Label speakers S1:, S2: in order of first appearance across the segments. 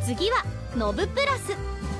S1: 次はノブプラス。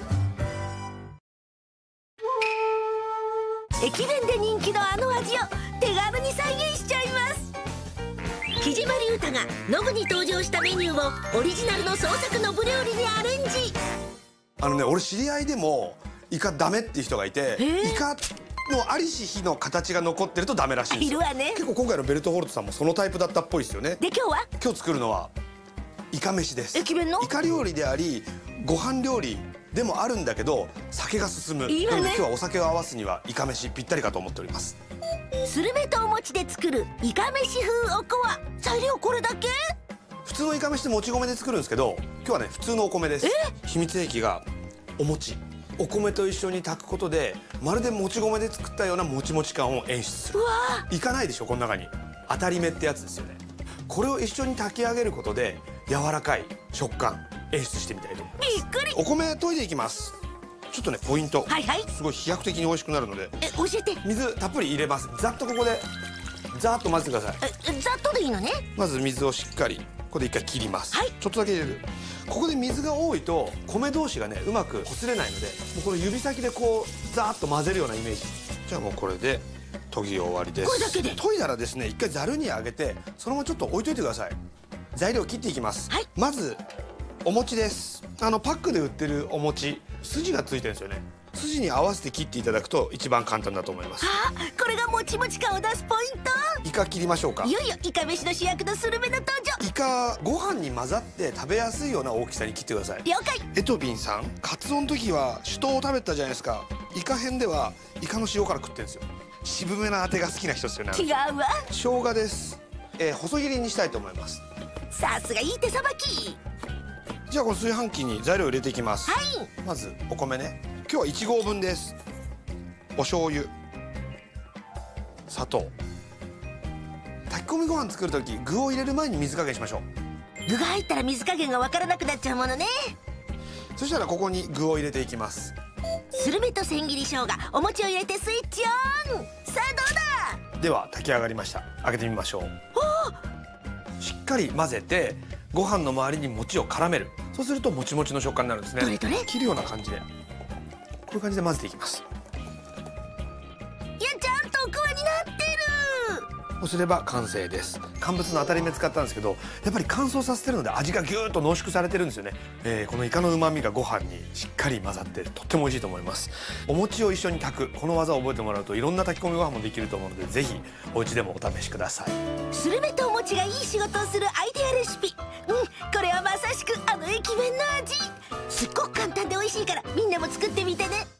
S2: 駅弁で人気のあの味を手軽に再現しちゃいます。木島隆太がノブに登場したメニューをオリジナルの創作ノブ料理にアレンジ。
S3: 俺知り合いでもイカダメっていう人がいて、イカのありし日の形が残ってるとダメらしいんですよ。
S2: いるわね。
S3: 結構今回のベルトホルトさんもそのタイプだったっぽいですよね。
S2: で
S3: 今日作るのはイカ飯です。
S2: 駅弁の
S3: イカ料理でありご飯料理でもあるんだけど、酒が進む。
S2: いいわね。
S3: なので今日はお酒を合わすにはイカ飯ぴったりかと思っております。
S2: スルメとお餅で作るイカ飯風おこわ。材料これだけ？
S3: 普通のイカ飯ってもち米で作るんですけど、今日はね普通のお米です。秘密兵器がお餅。お米と一緒に炊くことでまるでもち米で作ったようなもちもち感を演出する。いかないでしょ、この中に当たり目ってやつですよね。これを一緒に炊き上げることで柔らかい食感演出してみたいと思います。
S2: びっくり。
S3: お米研いでいきます。ちょっとねポイント、すごい飛躍的に美味しくなるので
S2: 教えて。
S3: 水たっぷり入れます。ざっとここでざーっと混ぜてください。
S2: ざっとでいいのね。ま
S3: ず水をしっかりここで一回切ります。ちょっとだけ入れる。ここで水が多いと米同士がねうまくこすれないので、もうこの指先でこうザーッと混ぜるようなイメージ。じゃあもうこれで研ぎ終わりです。
S2: これだけで？
S3: 研いだらですね一回ざるにあげてそのままちょっと置いといてください。材料を切っていきます。まずお餅です。パックで売ってるお餅筋がついてるんですよね。筋に合わせて切っていただくと一番簡単だと思います。
S2: これがもちもち感を出すポイント。
S3: イカ切りましょうか。
S2: いよいよイカ飯の主役のスルメの登場。
S3: イカご飯に混ざって食べやすいような大きさに切ってください。
S2: 了解。
S3: エトビンさん、カツオの時は酒盗を食べたじゃないですか。イカ編ではイカの塩辛食ってるんですよ。渋めなあてが好きな人ですよね。
S2: 違うわ。
S3: 生姜です。細切りにしたいと思います。
S2: さすがいい手さばき。
S3: じゃあこの炊飯器に材料を入れていきます。まずお米ね。今日は1合分です。お醤油、砂糖。炊き込みご飯作る時具を入れる前に水加減しましょう。
S2: 具が入ったら水加減がわからなくなっちゃうものね。
S3: そしたらここに具を入れていきます。
S2: スルメと千切り生姜、お餅を入れてスイッチオン。さあどうだ。
S3: では炊き上がりました。開けてみましょう。しっかり混ぜてご飯の周りに餅を絡める。そうするともちもちの食感になるんですね。
S2: どれどれ。
S3: 切るような感じでこういう感じで混ぜていきます。
S2: いや、ちゃんとおこわになってる。
S3: そうすれば完成です。乾物の当たり目使ったんですけど、やっぱり乾燥させてるので味がぎゅーっと濃縮されてるんですよね。このイカの旨味がご飯にしっかり混ざってとっても美味しいと思います。お餅を一緒に炊くこの技を覚えてもらうといろんな炊き込みご飯もできると思うので、ぜひお家でもお試しください。
S2: スルメとお餅がいい仕事をするアイデアレシピ。これはまさしくあの駅弁の味。すっごく簡単で美味しいからみんなも作ってみてね。